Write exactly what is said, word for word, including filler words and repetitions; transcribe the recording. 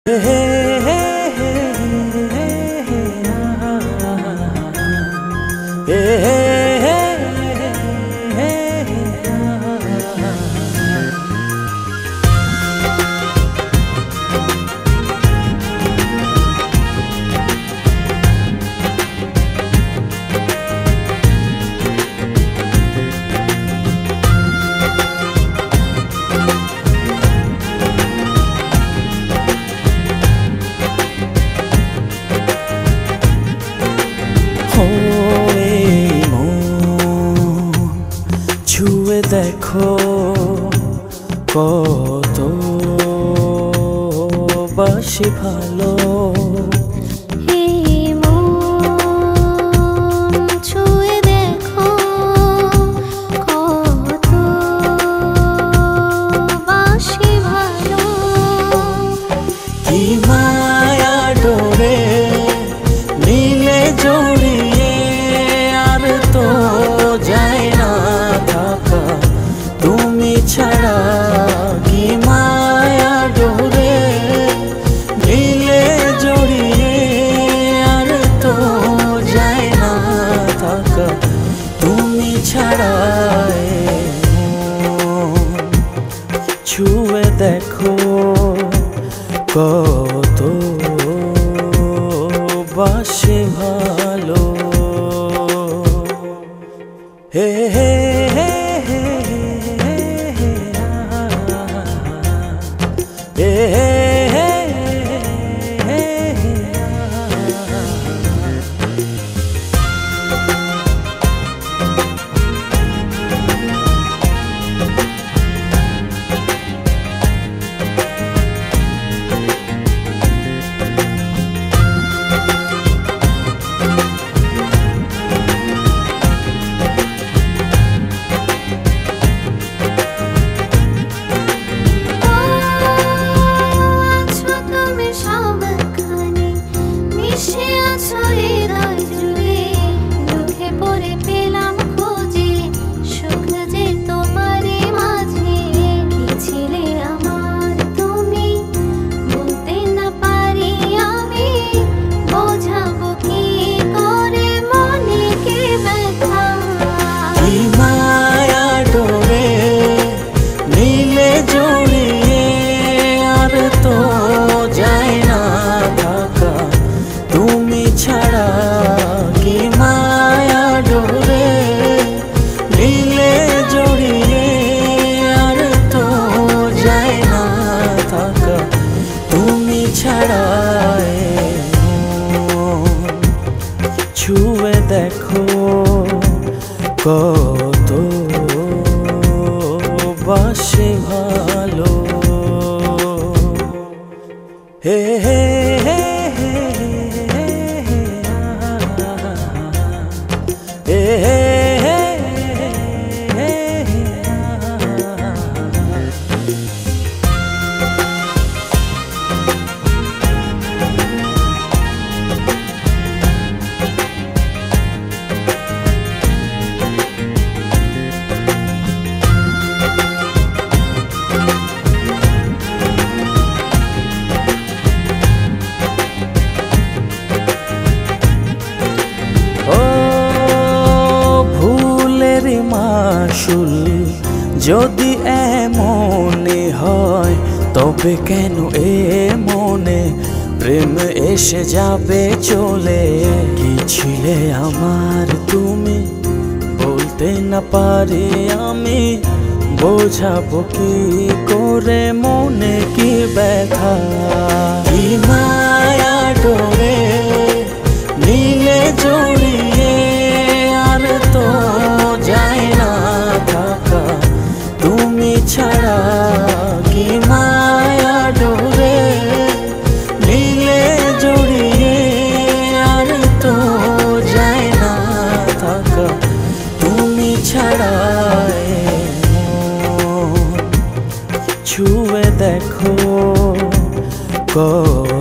हे हे हे हे हे ছুঁয়ে দেখো কত বাসি ভালো ছুঁয়ে দেখো কত বাসি ভালো কি মায়া ডোরে নীলে জড়িয়ে আর তো যায় না থাকা তুমি ছাড়া কি মায়া ডোরে নীলে জড়িয়ে আর তো যায় না থাকা তুমি ছাড়া ছুঁয়ে দেখো কত বাসে ভালো হে হে হে হে হে ছাড়া কি মায়া ডোরে নীলে জড়িয়ে আর তো যায় না থাকা তুমি ছাড়া ছুঁয়ে দেখো কত বাসে ভালো হে হে হে মাসুল যদি এমনই হয় তবে কেন এ মনে প্রেম এসে যাবে চলে কি ছিলে আমার তুমি বলতে না পারি আমি বোঝাবো কি করে মনে কি ব্যথা কি মায়া ডোরে নীলে জড়িয়ে আর তো যায় না থাকা তুমি ছাড়া কি মায়া ডোরে নীলে জড়িয়ে আর তো যায় না থাকা তুমি ছাড়া ছুঁয়ে দেখো কত